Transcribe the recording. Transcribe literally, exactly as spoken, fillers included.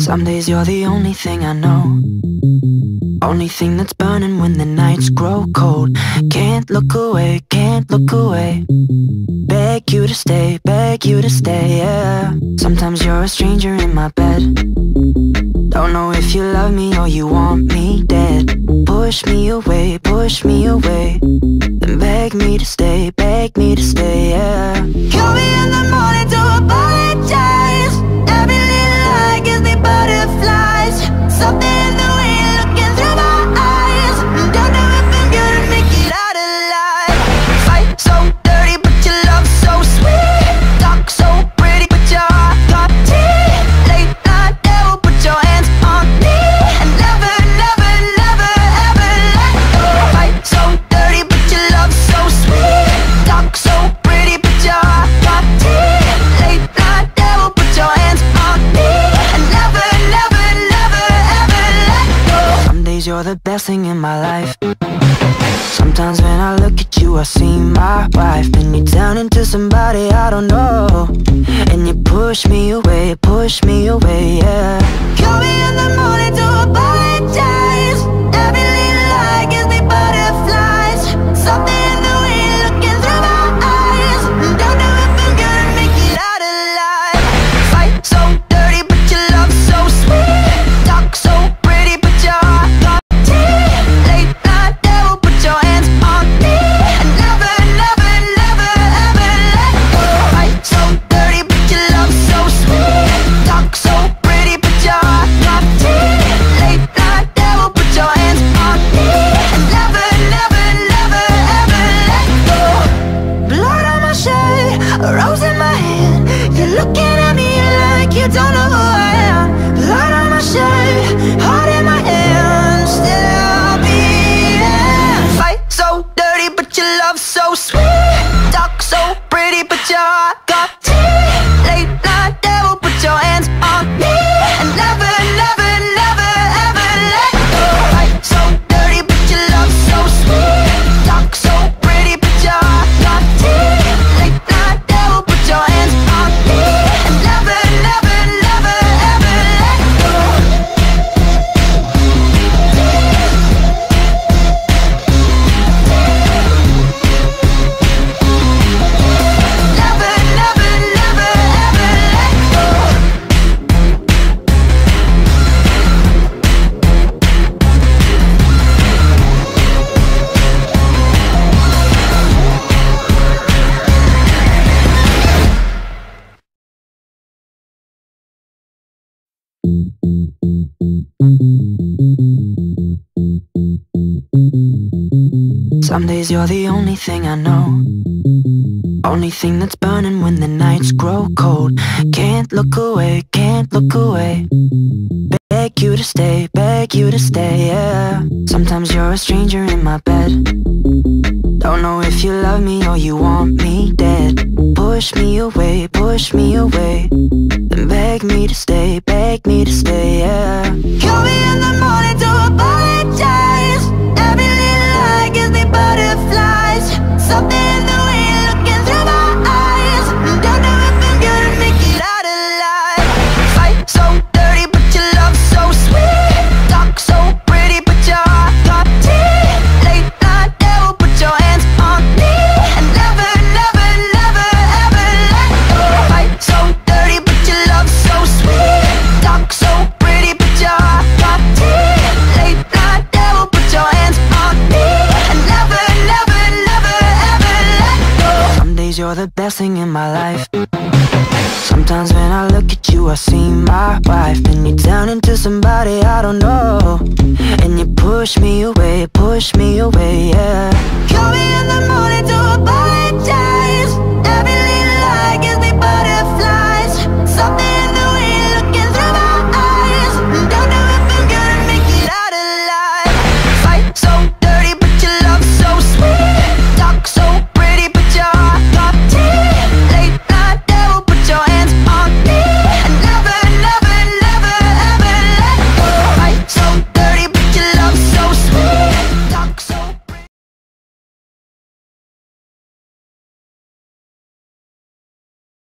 Some days you're the only thing I know, only thing that's burning when the nights grow cold. Can't look away, can't look away. Beg you to stay, beg you to stay, yeah. Sometimes you're a stranger in my bed. Don't know if you love me or you want me dead. Push me away, push me away. Then beg me to stay, beg me to stay, yeah. Call me in the morning to apologize. Every little lie gives me butterflies. Something in the way you're looking through my eyes. Don't know if I'm gonna make it out alive. Fight so dirty but your love so sweet. Talk so pretty but your heart got teeth. Late night devil, put your hands on me. And never, never, never ever let go. Fight so dirty but your love so sweet. Talk so pretty but your heart got teeth. Late night devil, put your hands on me. And never, never, never ever let go. Some days you're the best thing in my life. Sometimes when I look at you I see my wife. And you turn into somebody I don't know. And you push me away, push me away, yeah. Call me in the morning to apologize. Every little lie gives me butterflies. Something in the way you're looking through my eyes. Don't know if I'm gonna make it out alive. Fight so dirty but your love so sweet. Talk so pretty but your heart got teeth. Late night devil, put your hands on me. And never, never, never ever let go. Fight so dirty but your love so sweet. Talk so pretty but your heart got teeth. Late night devil, put your hands on me. And never, never, never ever let go. Blood on my shirt, a rose in my hand. You're looking at me like you don't know who I am. Blood on my shirt, heart in my hand. Still I'll be here. Fight so dirty but your love so sweet. Talk so pretty but your heart got teeth. Late night devil, put your hands on me. And never, never, never ever let go. Fight so dirty but your love so sweet. Talk so pretty but your heart got teeth. Late night devil, put your hands on me. And never, never, never ever let go. Never, never, never ever let go. Some days you're the only thing I know, only thing that's burning when the nights grow cold. Can't look away, can't look away. Beg you to stay, beg you to stay, yeah. Sometimes you're a stranger in my bed. Don't know if you love me or you want me dead. Push me away, push me away. Then beg me to stay, beg me to stay, yeah. Call me in the morning to apologize. Every little lie gives me butterflies. Something in the way you're looking through my eyes. Don't know if I'm gonna make it out alive. Fight so dirty but your love so sweet. Talk so pretty but your heart got teeth. Late night devil, put your hands on me. And never, never, never ever let go. Fight so dirty but your love so sweet. Talk so pretty but your heart got teeth. Late night devil, put your hands on me. And never, never, never ever let go. Some days you're the best thing in my life. Sometimes when I look at you I see my wife. And you turn into somebody I don't know. And you push me away, push me away, yeah.